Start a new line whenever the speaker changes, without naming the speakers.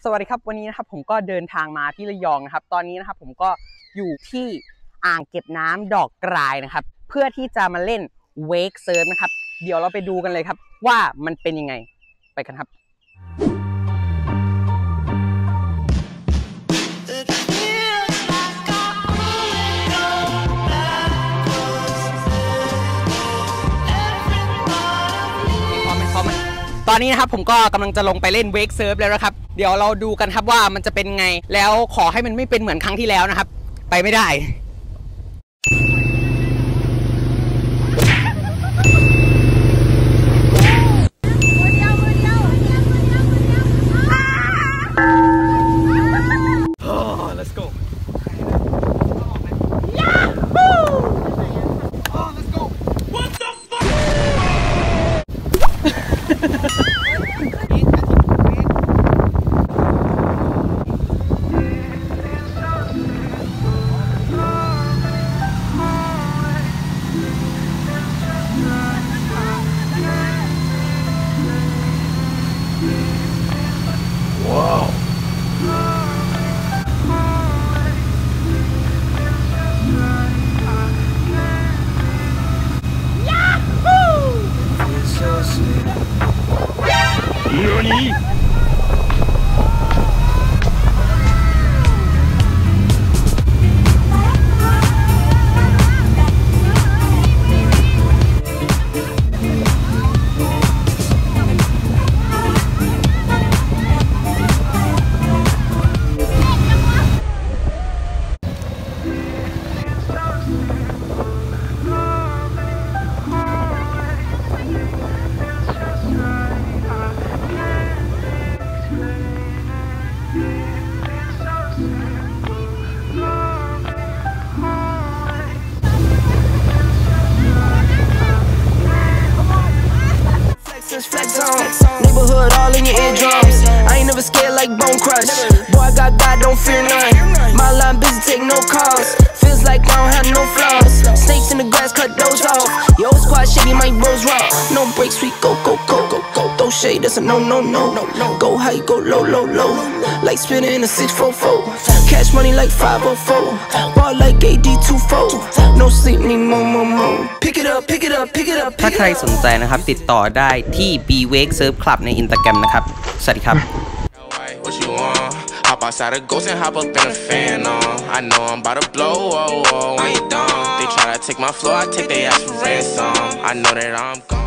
วัสดีครับวันนี้นะครับผมก็เดินทางมาที่ระยองนะครับตอนนี้นะครับผมก็อยู่ที่อ่างเก็บน้ำดอกกรายนะครับเพื่อที่จะมาเล่นเวกเซิร์ฟนะครับเดี๋ยวเราไปดูกันเลยครับว่ามันเป็นยังไงไปกันครับตอนนี้นะครับผมก็กำลังจะลงไปเล่นเวกเซิร์ฟแล้วนะครับเดี๋ยวเราดูกันครับว่ามันจะเป็นไงแล้วขอให้มันไม่เป็นเหมือนครั้งที่แล้วนะครับไปไม่ได้Let's go Let's go What the fuck Neighborhood all in your eardrums. I ain't never scared like Bone Crush. Boy, I got God, don't fear none. My line busy, take no calls. Feels like I don't have no flaws. Snakes in the grass, cut those off. Yo, squad shady, my bros raw. No breaks, we go, go, go, go, go. Throw shade, that's a no, no, no. Go high, go low, low, low. Like spinning in a 644. Cash money like 504. Ball like AD24. No sleep, need more, more, more. Pick it up, pick it up, pick it up. ถ้าใครสนใจนะครับติดต่อได้ที่ B Wake Surf Club ใน Instagram นะครับสวัสดีครับHop outside a ghost and hop up in a fan on. I know I'm about to blow, oh, oh, I ain't dumb. They try to take my floor, I take their ass for ransom. I know that I'm gone.